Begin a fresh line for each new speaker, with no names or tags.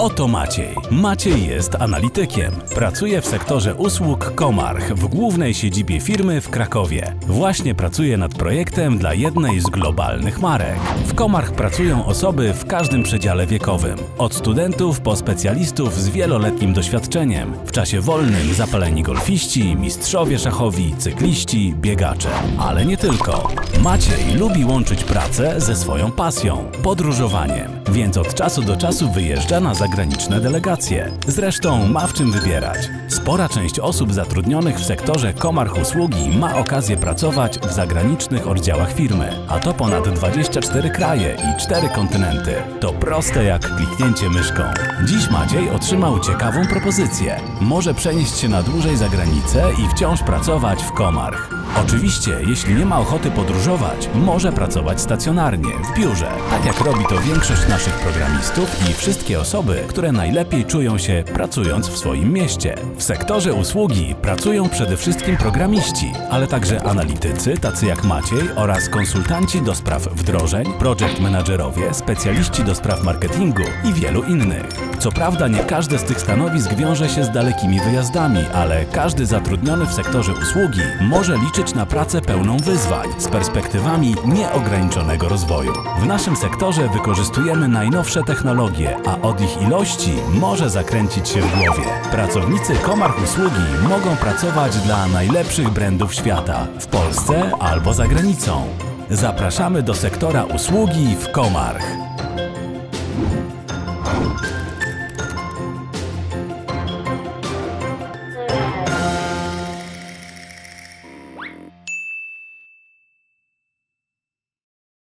Oto Maciej. Maciej jest analitykiem. Pracuje w sektorze usług Comarch w głównej siedzibie firmy w Krakowie. Właśnie pracuje nad projektem dla jednej z globalnych marek. W Comarch pracują osoby w każdym przedziale wiekowym. Od studentów po specjalistów z wieloletnim doświadczeniem. W czasie wolnym zapaleni golfiści, mistrzowie szachowi, cykliści, biegacze. Ale nie tylko. Maciej lubi łączyć pracę ze swoją pasją – podróżowaniem. Więc od czasu do czasu wyjeżdża na zagraniczne delegacje. Zresztą ma w czym wybierać. Spora część osób zatrudnionych w sektorze Comarch Usługi ma okazję pracować w zagranicznych oddziałach firmy. A to ponad 24 kraje i 4 kontynenty. To proste jak kliknięcie myszką. Dziś Maciej otrzymał ciekawą propozycję. Może przenieść się na dłużej za granicę i wciąż pracować w Comarch. Oczywiście, jeśli nie ma ochoty podróżować, może pracować stacjonarnie, w biurze, tak jak robi to większość naszych programistów i wszystkie osoby, które najlepiej czują się pracując w swoim mieście. W sektorze usługi pracują przede wszystkim programiści, ale także analitycy, tacy jak Maciej, oraz konsultanci do spraw wdrożeń, project managerowie, specjaliści do spraw marketingu i wielu innych. Co prawda nie każde z tych stanowisk wiąże się z dalekimi wyjazdami, ale każdy zatrudniony w sektorze usługi może liczyć na pracę pełną wyzwań, z perspektywami nieograniczonego rozwoju. W naszym sektorze wykorzystujemy najnowsze technologie, a od ich ilości może zakręcić się w głowie. Pracownicy Comarch Usługi mogą pracować dla najlepszych brandów świata, w Polsce albo za granicą. Zapraszamy do sektora usługi w Comarch.